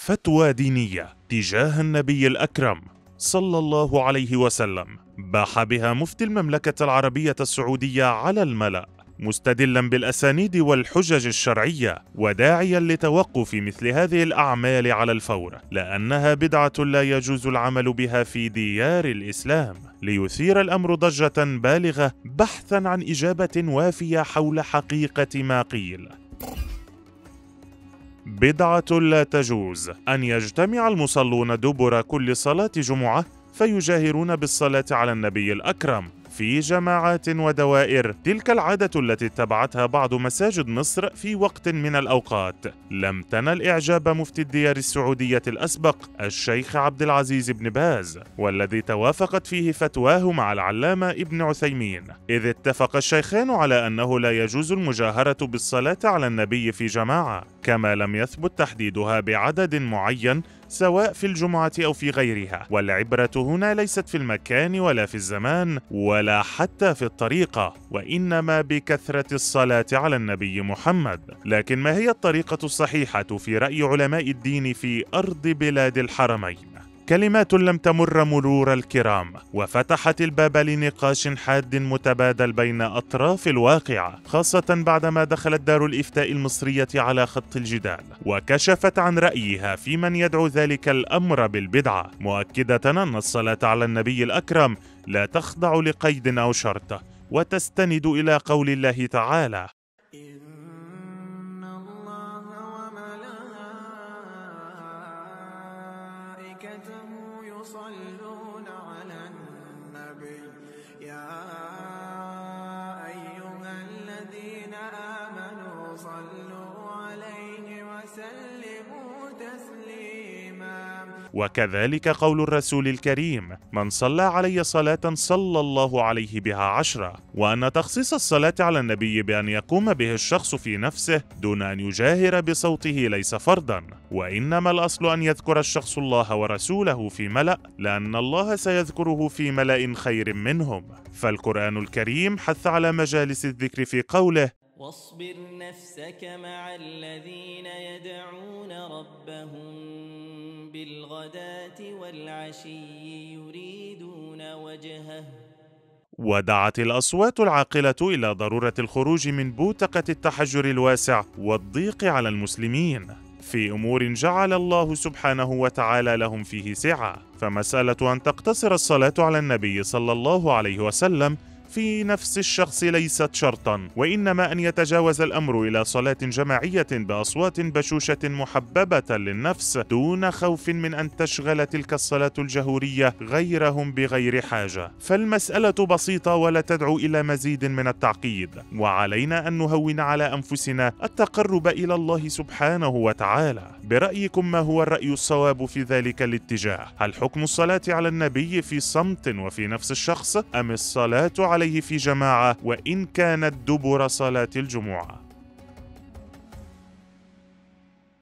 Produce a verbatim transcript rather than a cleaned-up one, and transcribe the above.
فتوى دينية تجاه النبي الأكرم صلى الله عليه وسلم باح بها مفتي المملكة العربية السعودية على الملأ، مستدلا بالأسانيد والحجج الشرعية وداعيا لتوقف مثل هذه الأعمال على الفور، لأنها بدعة لا يجوز العمل بها في ديار الإسلام، ليثير الأمر ضجة بالغة بحثا عن إجابة وافية حول حقيقة ما قيل. بدعة لا تجوز أن يجتمع المصلون دبر كل صلاة جمعة فيجاهرون بالصلاة على النبي الأكرم في جماعات ودوائر، تلك العادة التي اتبعتها بعض مساجد مصر في وقت من الأوقات لم تنل إعجاب مفتي الديار السعودية الأسبق الشيخ عبد العزيز بن باز، والذي توافقت فيه فتواه مع العلامة ابن عثيمين، إذ اتفق الشيخان على أنه لا يجوز المجاهرة بالصلاة على النبي في جماعة، كما لم يثبت تحديدها بعدد معين سواء في الجمعة أو في غيرها، والعبرة هنا ليست في المكان ولا في الزمان ولا حتى في الطريقة، وإنما بكثرة الصلاة على النبي محمد. لكن ما هي الطريقة الصحيحة في رأي علماء الدين في أرض بلاد الحرمين؟ كلمات لم تمر مرور الكرام، وفتحت الباب لنقاش حاد متبادل بين أطراف الواقعة، خاصة بعدما دخلت دار الإفتاء المصرية على خط الجدال وكشفت عن رأيها في من يدعو ذلك الأمر بالبدعة، مؤكدة أن الصلاة على النبي الأكرم لا تخضع لقيد أو شرط، وتستند إلى قول الله تعالى: يصلون على النبي يا أيها الذين آمنوا صلوا عليه وسلموا تسليما. وكذلك قول الرسول الكريم: من صلى علي صلاة صلى الله عليه بها عشرة، وأن تخصيص الصلاة على النبي بأن يقوم به الشخص في نفسه دون أن يجاهر بصوته ليس فرضا، وإنما الأصل أن يذكر الشخص الله ورسوله في ملأ، لأن الله سيذكره في ملأ خير منهم. فالقرآن الكريم حث على مجالس الذكر في قوله: واصبر نفسك مع الذين يدعون ربهم بالغداة والعشي يريدون وجهه. ودعت الأصوات العاقلة إلى ضرورة الخروج من بوتقة التحجر الواسع والضيق على المسلمين في أمور جعل الله سبحانه وتعالى لهم فيه سعة، فمسألة أن تقتصر الصلاة على النبي صلى الله عليه وسلم في نفس الشخص ليست شرطا، وإنما أن يتجاوز الأمر إلى صلاة جماعية بأصوات بشوشة محببة للنفس دون خوف من أن تشغل تلك الصلاة الجهورية غيرهم بغير حاجة. فالمسألة بسيطة ولا تدعو إلى مزيد من التعقيد، وعلينا أن نهون على أنفسنا التقرب إلى الله سبحانه وتعالى. برأيكم ما هو الرأي الصواب في ذلك الاتجاه؟ هل حكم الصلاة على النبي في صمت وفي نفس الشخص، أم الصلاة عليه في جماعة وإن كانت دبر صلاة الجمعة؟